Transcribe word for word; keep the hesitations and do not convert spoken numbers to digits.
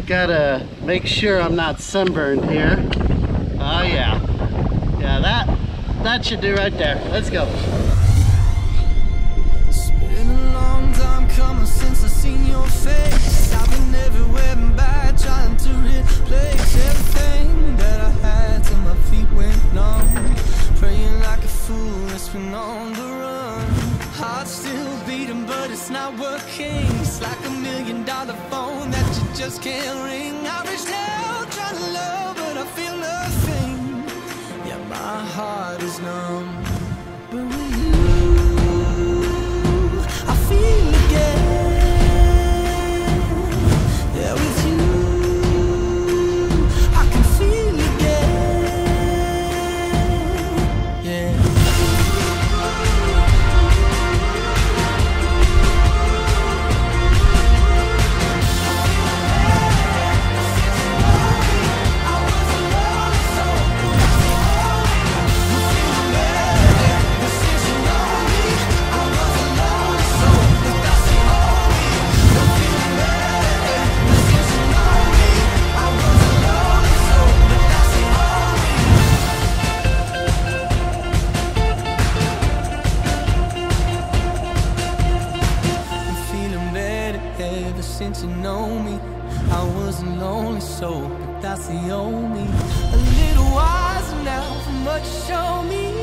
gotta make sure I'm not sunburned here. Oh yeah. Yeah, that that should do right there. Let's go. It's been a long time coming since I seen your face. I've been everywhere and back, trying to replace everything that I had till my feet went numb. Praying like a fool that's been on the run. Heart still beating, but it's not working. It's like a million dollar phone that you just can't ring. I reach out trying to love, but I feel nothing. Yeah, my heart is numb. But with you, I feel again. Yeah, with you, I can feel again. Yeah. Ever since you know me, I wasn't lonely, so but that's the only. A little wiser now from what you showed me.